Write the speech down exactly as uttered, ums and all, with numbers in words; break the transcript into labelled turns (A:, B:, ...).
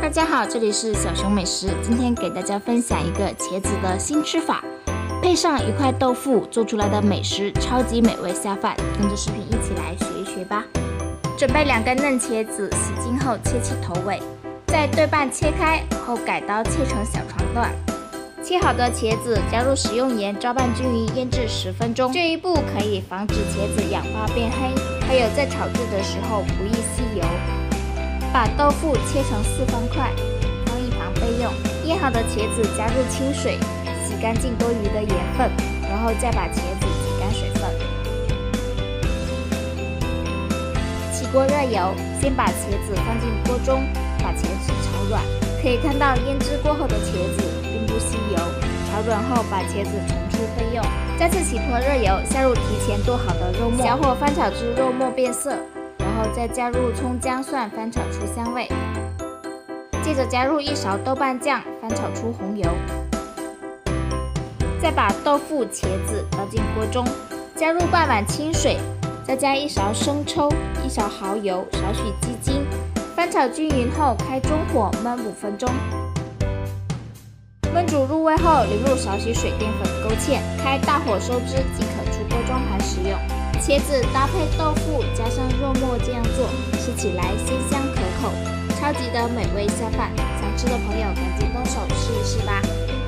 A: 大家好，这里是小熊美食，今天给大家分享一个茄子的新吃法，配上一块豆腐做出来的美食，超级美味下饭。跟着视频一起来学一学吧。准备两根嫩茄子，洗净后切去头尾，再对半切开后改刀切成小长段。切好的茄子加入食用盐，搅拌均匀，腌制十分钟。这一步可以防止茄子氧化变黑，还有在炒制的时候不易吸油。把豆腐切成四方块，放一旁备用。腌好的茄子加入清水，洗干净多余的盐分，然后再把茄子挤干水分。起锅热油，先把茄子放进锅中，把茄子炒软。可以看到腌制过后的茄子并不吸油。炒软后，把茄子盛出备用。再次起锅热油，下入提前剁好的肉末，小火翻炒至肉末变色。然后再加入葱姜蒜，翻炒出香味。接着加入一勺豆瓣酱，翻炒出红油。再把豆腐、茄子倒进锅中，加入半碗清水，再加一勺生抽、一勺蚝油、少许鸡精，翻炒均匀后开中火焖五分钟。焖煮入味后，淋入少许水淀粉勾芡，开大火收汁即可出锅装盘食用。茄子搭配豆腐加上肉末这样做，吃起来鲜香可口，超级的美味下饭。想吃的朋友赶紧动手试一试吧。